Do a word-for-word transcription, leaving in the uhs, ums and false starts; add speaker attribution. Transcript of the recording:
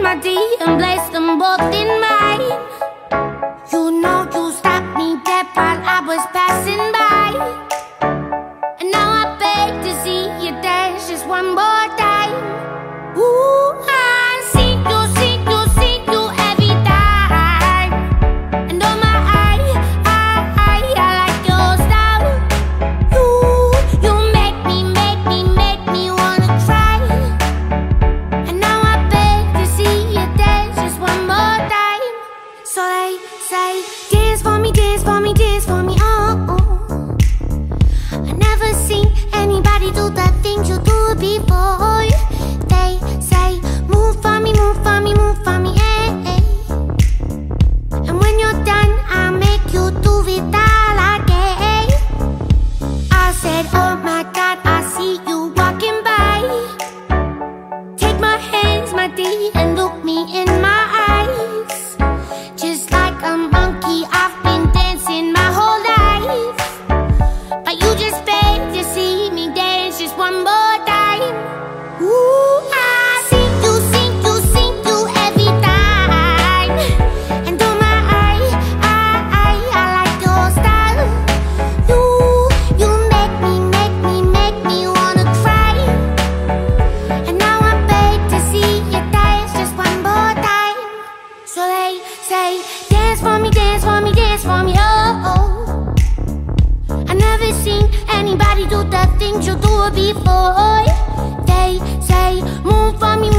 Speaker 1: my D and place them both in mine. You know you stopped me dead while I was passing by, and now I beg to see you dance just one more time. Ooh, I see you, see you, see you every time. And oh my, I, I, I, I like your style. You, you make me, make me, make me wanna cry. And now I beg to see you dance just one more time. So they say, dance for me, dance for me, dance for me, oh, oh. I never seen anybody do the things you do before. They say, move for me, move for me, move for me, eh, eh. And when you're done, I'll make you do it all again. I said, oh my God, I see you walking by. Take my hands, my D, and look me in my eyes. Just like a monkey, I've been dancing my whole life, but you just beg to see me dance just one more time. Ooh, I see you, see you, see you every time. And oh my, I, I, I, I like your style. You, you make me, make me, make me wanna cry. And now I beg to see you dance just one more time. So they say, dance for me, dance for me, dance for me, oh, oh. I never seen anybody do the things you do before. They say, move for me,